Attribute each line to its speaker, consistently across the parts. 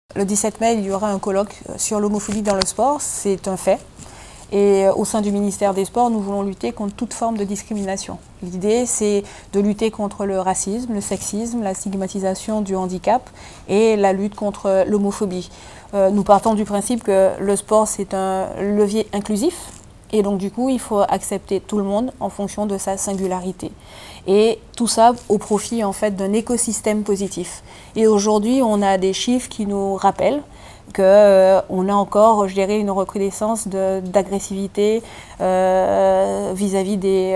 Speaker 1: Le 17 mai, il y aura un colloque sur l'homophobie dans le sport, c'est un fait. Et au sein du ministère des Sports, nous voulons lutter contre toute forme de discrimination. L'idée, c'est de lutter contre le racisme, le sexisme, la stigmatisation du handicap et la lutte contre l'homophobie. Nous partons du principe que le sport, c'est un levier inclusif. Et donc du coup, il faut accepter tout le monde en fonction de sa singularité. Et tout ça au profit en fait d'un écosystème positif. Et aujourd'hui, on a des chiffres qui nous rappellent qu'on a encore, je dirais, une recrudescence d'agressivité vis-à-vis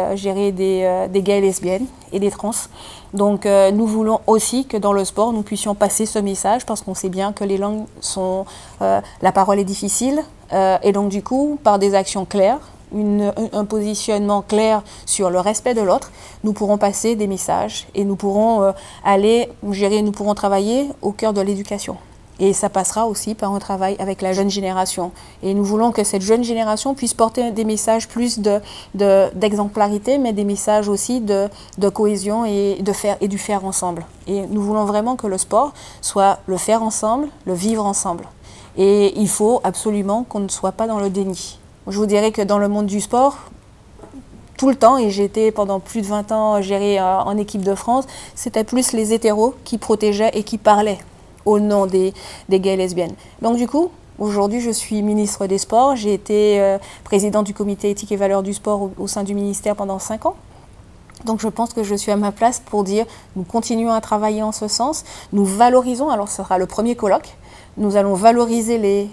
Speaker 1: des gays et lesbiennes et des trans. Donc nous voulons aussi que dans le sport, nous puissions passer ce message parce qu'on sait bien que les langues sont... la parole est difficile et donc du coup, par des actions claires, un positionnement clair sur le respect de l'autre, nous pourrons passer des messages et nous pourrons nous pourrons travailler au cœur de l'éducation. Et ça passera aussi par un travail avec la jeune génération. Et nous voulons que cette jeune génération puisse porter des messages plus d'exemplarité, mais des messages aussi de cohésion et du faire ensemble. Et nous voulons vraiment que le sport soit le faire ensemble, le vivre ensemble. Et il faut absolument qu'on ne soit pas dans le déni. Je vous dirais que dans le monde du sport, tout le temps, et j'ai été pendant plus de 20 ans gérée en équipe de France, c'était plus les hétéros qui protégeaient et qui parlaient au nom des gays et lesbiennes. Donc du coup, aujourd'hui, je suis ministre des Sports. J'ai été présidente du comité éthique et valeurs du sport au sein du ministère pendant 5 ans. Donc je pense que je suis à ma place pour dire, nous continuons à travailler en ce sens. Nous valorisons, alors ce sera le premier colloque, nous allons valoriser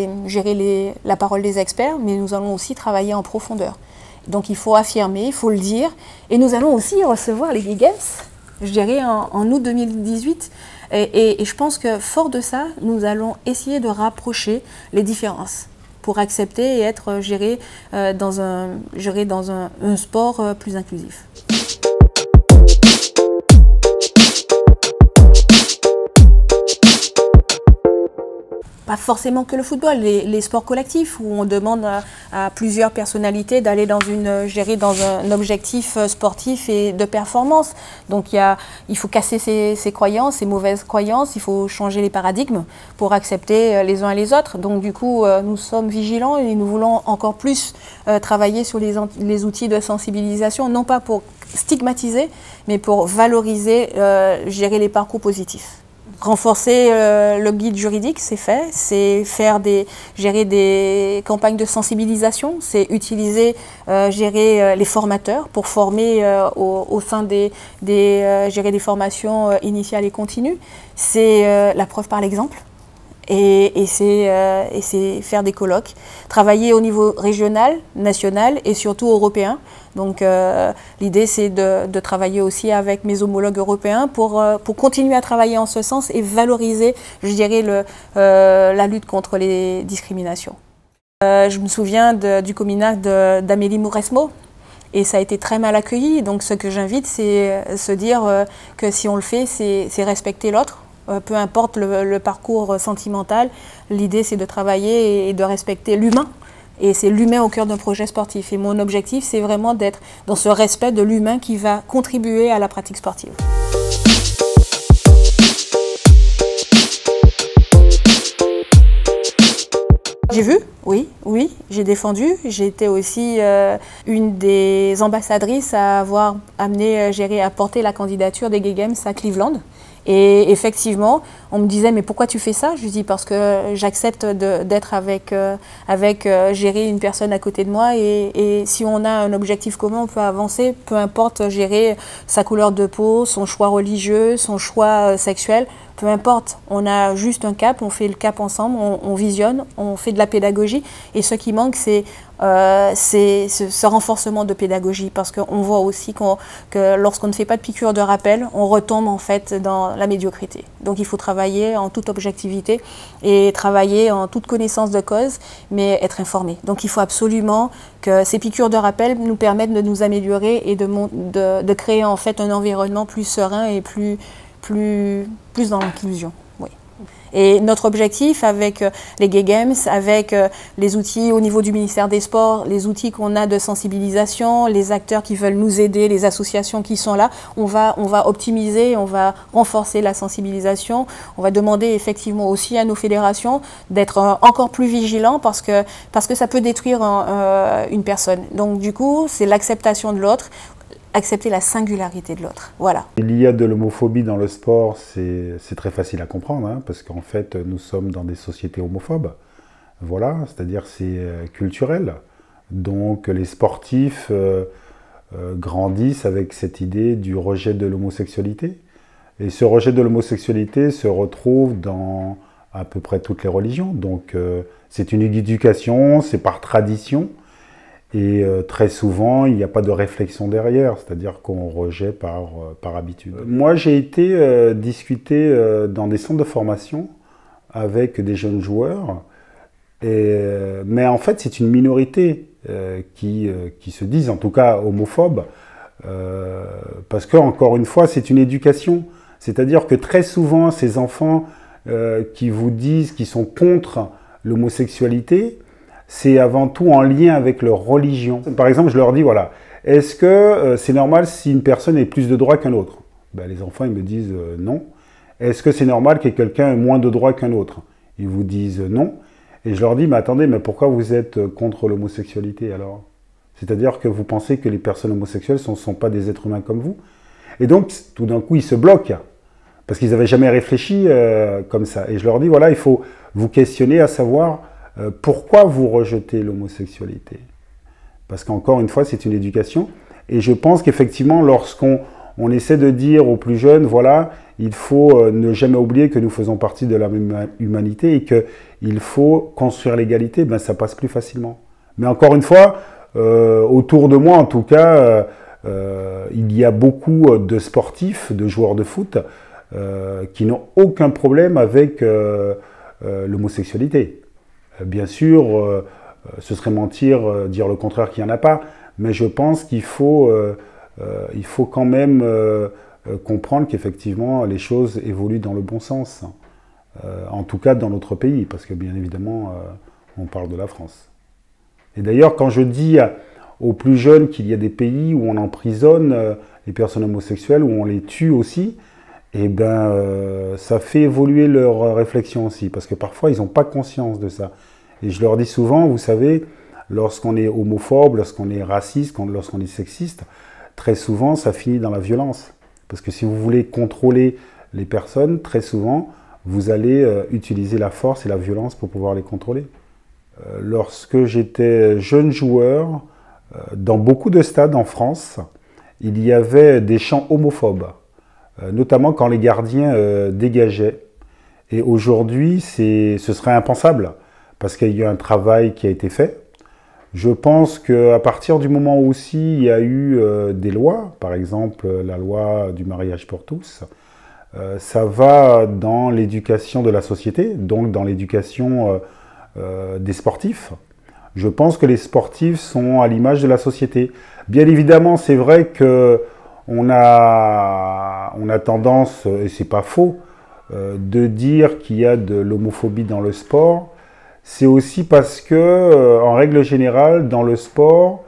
Speaker 1: la parole des experts, mais nous allons aussi travailler en profondeur. Donc il faut affirmer, il faut le dire. Et nous allons aussi recevoir les Gay Games, je dirais en août 2018. Et je pense que fort de ça, nous allons essayer de rapprocher les différences pour accepter et être géré dans un sport plus inclusif. Pas forcément que le football, les sports collectifs où on demande à plusieurs personnalités d'aller dans un objectif sportif et de performance. Donc il faut casser ces croyances, ces mauvaises croyances, il faut changer les paradigmes pour accepter les uns et les autres. Donc du coup, nous sommes vigilants et nous voulons encore plus travailler sur les outils de sensibilisation, non pas pour stigmatiser, mais pour valoriser, gérer les parcours positifs. Renforcer le guide juridique, c'est fait. C'est gérer des campagnes de sensibilisation. C'est utiliser, gérer les formateurs pour former au sein des formations initiales et continues. C'est la preuve par l'exemple. Et c'est faire des colloques, travailler au niveau régional, national et surtout européen. Donc l'idée c'est de travailler aussi avec mes homologues européens pour continuer à travailler en ce sens et valoriser, je dirais, la lutte contre les discriminations. Je me souviens du communard d'Amélie Mauresmo. Et ça a été très mal accueilli. Donc ce que j'invite, c'est se dire que si on le fait, c'est respecter l'autre. Peu importe le parcours sentimental, l'idée c'est de travailler et de respecter l'humain. Et c'est l'humain au cœur d'un projet sportif. Et mon objectif, c'est vraiment d'être dans ce respect de l'humain qui va contribuer à la pratique sportive. J'ai vu, oui, j'ai défendu. J'ai été aussi une des ambassadrices à avoir amené, à porter la candidature des Gay Games à Cleveland. Et effectivement, on me disait « mais pourquoi tu fais ça ?» Je lui dis « parce que j'accepte d'être avec gérer une personne à côté de moi et si on a un objectif commun, on peut avancer, peu importe gérer sa couleur de peau, son choix religieux, son choix sexuel, peu importe. On a juste un cap, on fait le cap ensemble, on visionne, on fait de la pédagogie et ce qui manque, c'est ce renforcement de pédagogie parce qu'on voit aussi que lorsqu'on ne fait pas de piqûre de rappel, on retombe en fait dans la médiocrité. Donc il faut travailler en toute objectivité et travailler en toute connaissance de cause, mais être informé. Donc il faut absolument que ces piqûres de rappel nous permettent de nous améliorer et de créer en fait un environnement plus serein et plus dans l'inclusion. Oui. Et notre objectif avec les Gay Games, avec les outils au niveau du ministère des Sports, les outils qu'on a de sensibilisation, les acteurs qui veulent nous aider, les associations qui sont là, on va optimiser, on va renforcer la sensibilisation, on va demander effectivement aussi à nos fédérations d'être encore plus vigilants parce que ça peut détruire une personne. Donc du coup, c'est l'acceptation de l'autre, accepter la singularité de l'autre. Voilà.
Speaker 2: Il y a de l'homophobie dans le sport, c'est très facile à comprendre, hein, parce qu'en fait, nous sommes dans des sociétés homophobes. Voilà, c'est-à-dire c'est culturel. Donc les sportifs grandissent avec cette idée du rejet de l'homosexualité. Et ce rejet de l'homosexualité se retrouve dans à peu près toutes les religions. Donc c'est une éducation, c'est par tradition. Et très souvent, il n'y a pas de réflexion derrière, c'est-à-dire qu'on rejette par habitude. Moi, j'ai été discuter dans des centres de formation avec des jeunes joueurs, mais en fait, c'est une minorité qui se disent, en tout cas homophobes, parce que, encore une fois, c'est une éducation. C'est-à-dire que très souvent, ces enfants qui vous disent qu'ils sont contre l'homosexualité, c'est avant tout en lien avec leur religion. Par exemple, je leur dis, voilà, est-ce que c'est normal si une personne ait plus de droits qu'un autre? Ben, les enfants, ils me disent non. Est-ce que c'est normal que quelqu'un ait moins de droits qu'un autre? Ils vous disent non. Et je leur dis, mais attendez, mais pourquoi vous êtes contre l'homosexualité alors? C'est-à-dire que vous pensez que les personnes homosexuelles ne sont pas des êtres humains comme vous? Et donc, tout d'un coup, ils se bloquent, parce qu'ils n'avaient jamais réfléchi comme ça. Et je leur dis, voilà, il faut vous questionner à savoir pourquoi vous rejetez l'homosexualité. Parce qu'encore une fois, c'est une éducation. Et je pense qu'effectivement, lorsqu'on essaie de dire aux plus jeunes, voilà, il faut ne jamais oublier que nous faisons partie de la même humanité et qu'il faut construire l'égalité, ben, ça passe plus facilement. Mais encore une fois, autour de moi, en tout cas, il y a beaucoup de sportifs, de joueurs de foot, qui n'ont aucun problème avec l'homosexualité. Bien sûr, ce serait mentir dire le contraire qu'il n'y en a pas, mais je pense qu'il faut quand même comprendre qu'effectivement les choses évoluent dans le bon sens, en tout cas dans notre pays, parce que bien évidemment on parle de la France. Et d'ailleurs, quand je dis aux plus jeunes qu'il y a des pays où on emprisonne les personnes homosexuelles, où on les tue aussi, eh ben, ça fait évoluer leur réflexion aussi, parce que parfois, ils n'ont pas conscience de ça. Et je leur dis souvent, vous savez, lorsqu'on est homophobe, lorsqu'on est raciste, lorsqu'on est sexiste, très souvent, ça finit dans la violence. Parce que si vous voulez contrôler les personnes, très souvent, vous allez utiliser la force et la violence pour pouvoir les contrôler. Lorsque j'étais jeune joueur, dans beaucoup de stades en France, il y avait des chants homophobes. Notamment quand les gardiens dégageaient. Et aujourd'hui, ce serait impensable, parce qu'il y a un travail qui a été fait. Je pense qu'à partir du moment où aussi il y a eu des lois, par exemple la loi du mariage pour tous, ça va dans l'éducation de la société, donc dans l'éducation des sportifs. Je pense que les sportifs sont à l'image de la société. Bien évidemment, c'est vrai que on a tendance, et c'est pas faux, de dire qu'il y a de l'homophobie dans le sport. C'est aussi parce que, en règle générale, dans le sport,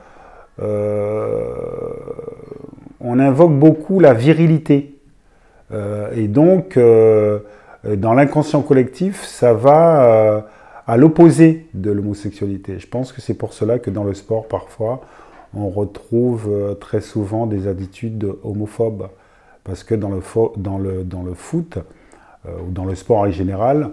Speaker 2: on invoque beaucoup la virilité. Et donc, dans l'inconscient collectif, ça va à l'opposé de l'homosexualité. Je pense que c'est pour cela que dans le sport, parfois, on retrouve très souvent des attitudes homophobes. Parce que dans le foot, ou dans le sport en général,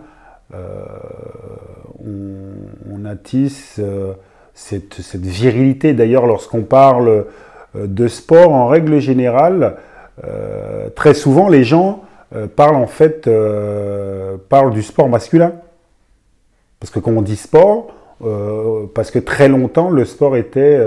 Speaker 2: on attisse cette virilité. D'ailleurs, lorsqu'on parle de sport, en règle générale, très souvent, les gens parlent du sport masculin. Parce que quand on dit sport, parce que très longtemps, le sport était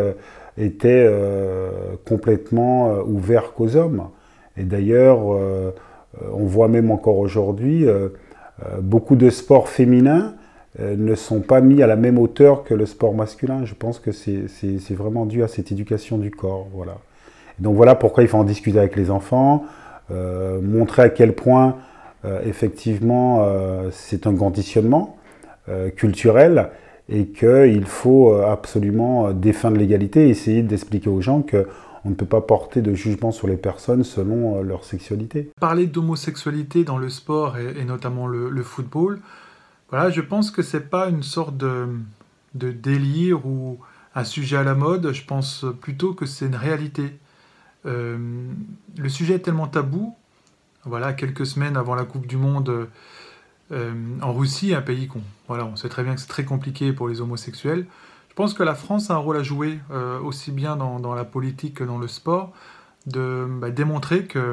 Speaker 2: complètement ouvert qu'aux hommes. Et d'ailleurs, on voit même encore aujourd'hui, beaucoup de sports féminins ne sont pas mis à la même hauteur que le sport masculin. Je pense que c'est vraiment dû à cette éducation du corps. Voilà. Donc voilà pourquoi il faut en discuter avec les enfants, montrer à quel point effectivement, c'est un conditionnement culturel et qu'il faut absolument défendre l'égalité et essayer d'expliquer aux gens qu'on ne peut pas porter de jugement sur les personnes selon leur sexualité.
Speaker 3: Parler d'homosexualité dans le sport et notamment le football, voilà, je pense que c'est pas une sorte de délire ou un sujet à la mode, je pense plutôt que c'est une réalité. Le sujet est tellement tabou, voilà, quelques semaines avant la Coupe du Monde en Russie, un pays voilà, on sait très bien que c'est très compliqué pour les homosexuels. Je pense que la France a un rôle à jouer, aussi bien dans la politique que dans le sport, de démontrer que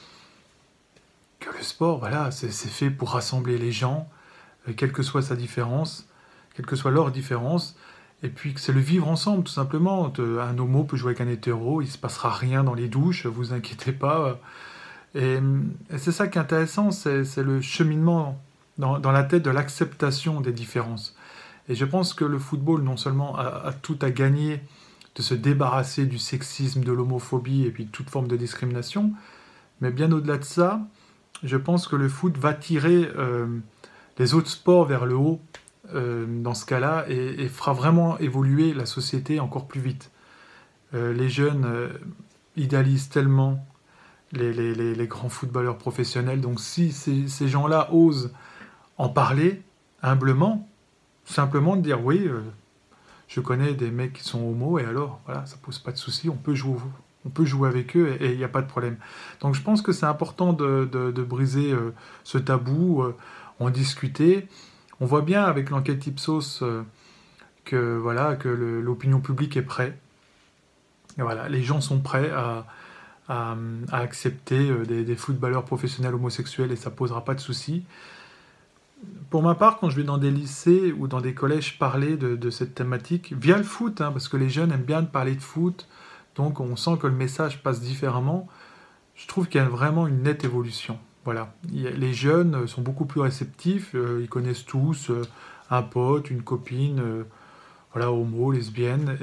Speaker 3: le sport, voilà, c'est fait pour rassembler les gens, quelle que soit sa différence, quelle que soit leur différence, et puis que c'est le vivre ensemble, tout simplement. Un homo peut jouer avec un hétéro, il ne se passera rien dans les douches, vous inquiétez pas. Et c'est ça qui est intéressant, c'est le cheminement dans la tête de l'acceptation des différences. Et je pense que le football, non seulement a tout à gagner de se débarrasser du sexisme, de l'homophobie et puis de toute forme de discrimination, mais bien au-delà de ça, je pense que le foot va tirer les autres sports vers le haut dans ce cas-là et fera vraiment évoluer la société encore plus vite. Les jeunes idéalisent tellement les grands footballeurs professionnels, donc si ces gens-là osent en parler humblement, simplement de dire oui, je connais des mecs qui sont homos et alors, voilà, ça pose pas de souci, on peut jouer avec eux et il n'y a pas de problème. Donc je pense que c'est important de briser ce tabou, en discuter. On voit bien avec l'enquête Ipsos que l'opinion publique est prête. Et voilà, les gens sont prêts à accepter des footballeurs professionnels homosexuels et ça posera pas de souci. Pour ma part, quand je vais dans des lycées ou dans des collèges parler de cette thématique, via le foot, parce que les jeunes aiment bien parler de foot, donc on sent que le message passe différemment, je trouve qu'il y a vraiment une nette évolution. Voilà. Les jeunes sont beaucoup plus réceptifs, ils connaissent tous un pote, une copine, voilà, homo, lesbienne,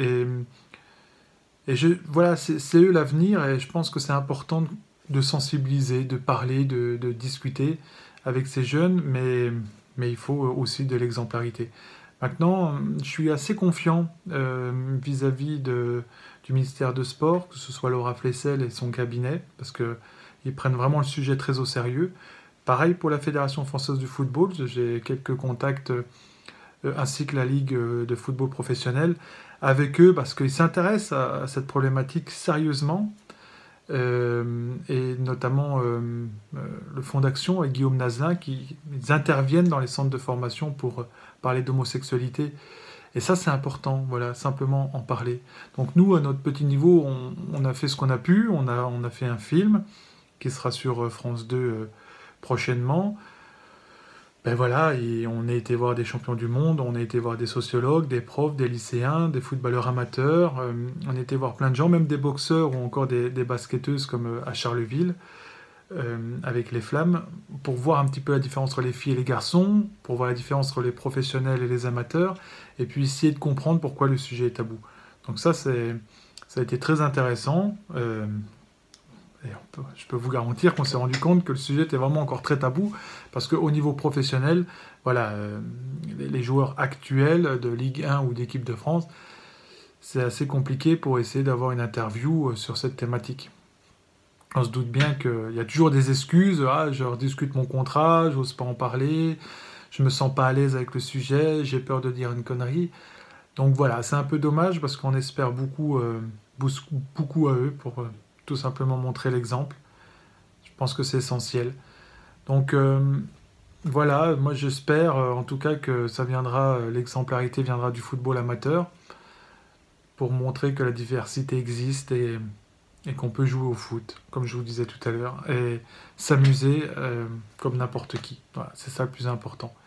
Speaker 3: voilà, c'est eux l'avenir et je pense que c'est important de sensibiliser, de parler, de discuter avec ces jeunes, mais il faut aussi de l'exemplarité. Maintenant, je suis assez confiant vis-à-vis du ministère de Sport, que ce soit Laura Flessel et son cabinet, parce qu'ils prennent vraiment le sujet très au sérieux. Pareil pour la Fédération française du football, j'ai quelques contacts, ainsi que la Ligue de football professionnel, avec eux, parce qu'ils s'intéressent à cette problématique sérieusement, et notamment le Fonds d'Action avec Guillaume Nazelin, ils interviennent dans les centres de formation pour parler d'homosexualité. Et ça, c'est important, voilà, simplement en parler. Donc nous, à notre petit niveau, on a fait ce qu'on a pu, on a fait un film qui sera sur France 2 prochainement. Ben voilà, et on a été voir des champions du monde, on a été voir des sociologues, des profs, des lycéens, des footballeurs amateurs, on a été voir plein de gens, même des boxeurs ou encore des basketteuses comme à Charleville, avec les Flammes, pour voir un petit peu la différence entre les filles et les garçons, pour voir la différence entre les professionnels et les amateurs, et puis essayer de comprendre pourquoi le sujet est tabou. Donc ça a été très intéressant. Et je peux vous garantir qu'on s'est rendu compte que le sujet était vraiment encore très tabou, parce qu'au niveau professionnel, voilà, les joueurs actuels de Ligue 1 ou d'équipe de France, c'est assez compliqué pour essayer d'avoir une interview sur cette thématique. On se doute bien qu'il y a toujours des excuses, je rediscute mon contrat, j'ose pas en parler, je me sens pas à l'aise avec le sujet, j'ai peur de dire une connerie. Donc voilà, c'est un peu dommage parce qu'on espère beaucoup à eux pour tout simplement montrer l'exemple. Je pense que c'est essentiel. Donc voilà, moi j'espère en tout cas que l'exemplarité viendra du football amateur pour montrer que la diversité existe et qu'on peut jouer au foot, comme je vous disais tout à l'heure, et s'amuser comme n'importe qui. Voilà, c'est ça le plus important.